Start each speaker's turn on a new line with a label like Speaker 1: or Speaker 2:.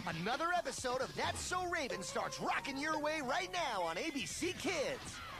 Speaker 1: Another episode of That's So Raven starts rocking your way right now on ABC Kids.